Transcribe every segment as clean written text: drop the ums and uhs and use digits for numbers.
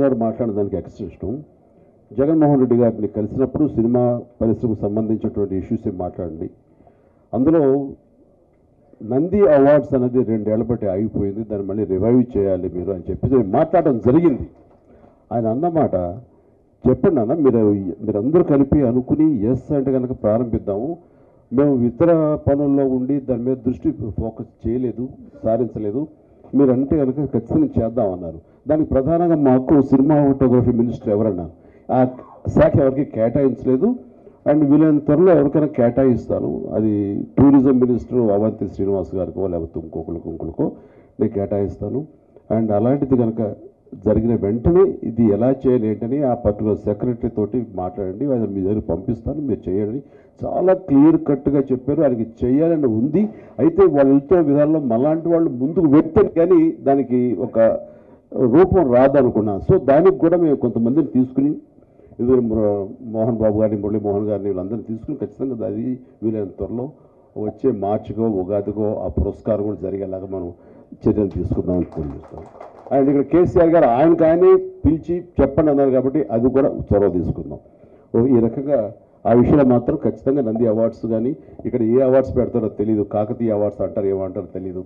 గారు మాట్లాడిన దానికి ఎక్స్టెన్షన్ జగన్మోహన్ రెడ్డి గారిని కలిసినప్పుడు సినిమా పరిశ్రమకు సంబంధించినటువంటి ఇష్యూస్ మాట్లాడండి. అందులో నంది అవార్డ్స్ అనేది 2 ఏళ్ల బట్టి ఆగిపోయింది, దాన్ని మళ్ళీ రివైవ్ చేయాలి మీరు అని చెప్పి మాట్లాడడం జరిగింది. ఆయన అన్నమాట చెప్పండి అన్న, మీరందరూ కలిపి అనుకుని ఎస్ అంటే కనుక ప్రారంభిద్దాము. మేము ఇతర పనుల్లో ఉండి దాని మీద దృష్టి ఫోకస్ చేయలేదు, సారించలేదు. మీరంటే కనుక ఖచ్చితంగా చేద్దామన్నారు. దానికి ప్రధానంగా మాకు సినిమాటోగ్రఫీ మినిస్టర్ ఎవరన్నారు, ఆ శాఖ ఎవరికి కేటాయించలేదు. అండ్ వీలైన త్వరలో ఎవరికైనా కేటాయిస్తాను, అది టూరిజం మినిస్టర్ అవంతి శ్రీనివాస్ గారికో లేకపోతే ఇంకొకరికో నేను కేటాయిస్తాను. అండ్ అలాంటిది కనుక జరిగిన వెంటనే ఇది ఎలా చేయాలి ఏంటని ఆ పర్టికులర్ సెక్రటరీ తోటి మాట్లాడండి, అది మీ దగ్గర పంపిస్తాను, మీరు చేయండి చాలా క్లియర్ కట్గా చెప్పారు. ఆయనకి చేయాలని ఉంది. అయితే వాళ్ళు వెళ్తున్న విధానంలో మలాంటి వాళ్ళు ముందుకు వెళ్తారు కానీ దానికి ఒక రూపం రాదనుకున్నాను. సో దానికి కూడా మేము కొంతమందిని తీసుకుని ఇది మోహన్ బాబు గారిని, మురళీమోహన్ గారిని వీళ్ళందరినీ తీసుకుని ఖచ్చితంగా అది వీలైన త్వరలో వచ్చే మార్చికో ఉగాదికో ఆ పురస్కారం కూడా జరిగేలాగా మనం చర్యలు తీసుకుందామని తెలియజేస్తాం. అండ్ ఇక్కడ కేసీఆర్ గారు ఆయనకు పిలిచి చెప్పండి అన్నారు కాబట్టి అది కూడా చొరవ తీసుకుందాం. ఈ రకంగా ఆ విషయంలో మాత్రం ఖచ్చితంగా నంది అవార్డ్స్ కానీ ఇక్కడ ఏ అవార్డ్స్ పెడతారో తెలియదు, కాకతీయ అవార్డ్స్ అంటారు, ఏమంటారో తెలియదు.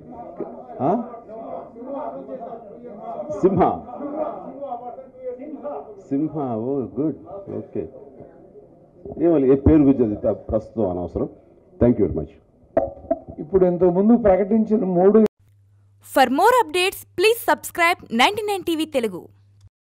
Simha oh good, okay. ఏమని ఏ పేరు గురించి ప్రస్తుతం అనవసరం. Thank you very much. ఇప్పుడు ఇంతకుముందు ప్రకటించిన 3. For more updates, please subscribe 99TV Telugu.